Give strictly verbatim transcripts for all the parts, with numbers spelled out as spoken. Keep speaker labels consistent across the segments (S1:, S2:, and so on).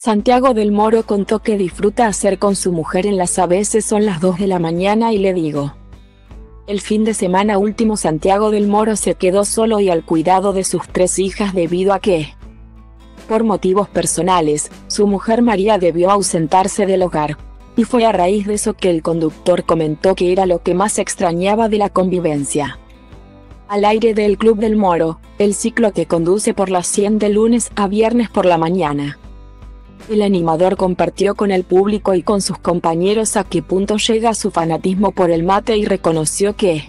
S1: Santiago del Moro contó que disfruta hacer con su mujer en las a veces son las dos de la mañana y le digo. El fin de semana último Santiago del Moro se quedó solo y al cuidado de sus tres hijas debido a que, por motivos personales, su mujer María debió ausentarse del hogar. Y fue a raíz de eso que el conductor comentó que era lo que más extrañaba de la convivencia. Al aire del Club del Moro, el ciclo que conduce por las cien de lunes a viernes por la mañana. El animador compartió con el público y con sus compañeros a qué punto llega su fanatismo por el mate y reconoció que,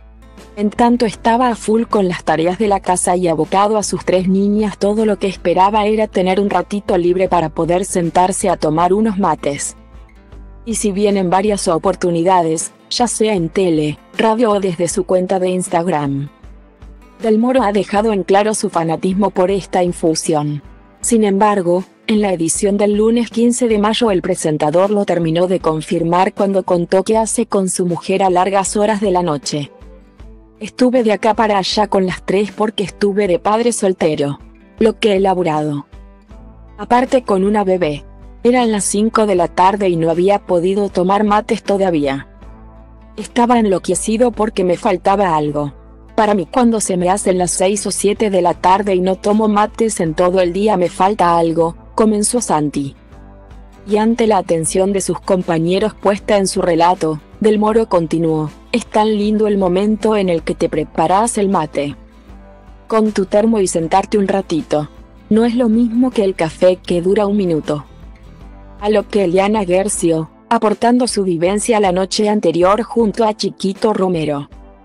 S1: en tanto estaba a full con las tareas de la casa y abocado a sus tres niñas, todo lo que esperaba era tener un ratito libre para poder sentarse a tomar unos mates. Y si bien en varias oportunidades, ya sea en tele, radio o desde su cuenta de Instagram, Del Moro ha dejado en claro su fanatismo por esta infusión. Sin embargo, en la edición del lunes quince de mayo el presentador lo terminó de confirmar cuando contó que hace con su mujer a largas horas de la noche. Estuve de acá para allá con las tres porque estuve de padre soltero. Lo que he elaborado. Aparte con una bebé. Eran las cinco de la tarde y no había podido tomar mates todavía. Estaba enloquecido porque me faltaba algo. Para mí cuando se me hacen las seis o siete de la tarde y no tomo mates en todo el día me falta algo, comenzó Santi. Y ante la atención de sus compañeros puesta en su relato, Del Moro continuó, es tan lindo el momento en el que te preparas el mate con tu termo y sentarte un ratito. No es lo mismo que el café que dura un minuto. A lo que Eliana Guercio, aportando su vivencia la noche anterior junto a Chiquito Romero,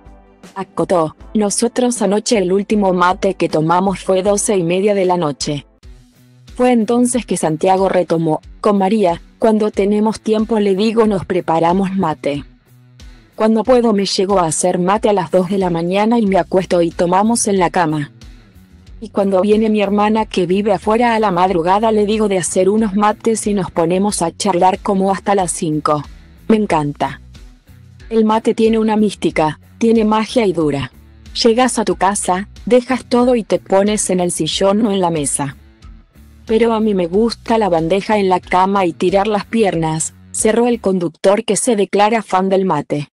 S1: acotó, nosotros anoche el último mate que tomamos fue doce y media de la noche. Fue entonces que Santiago retomó, con María, cuando tenemos tiempo le digo nos preparamos mate. Cuando puedo me llego a hacer mate a las dos de la mañana y me acuesto y tomamos en la cama. Y cuando viene mi hermana que vive afuera a la madrugada le digo de hacer unos mates y nos ponemos a charlar como hasta las cinco. Me encanta. El mate tiene una mística, tiene magia y dura. Llegas a tu casa, dejas todo y te pones en el sillón o en la mesa. Pero a mí me gusta la bandeja en la cama y tirar las piernas, cerró el conductor que se declara fan del mate.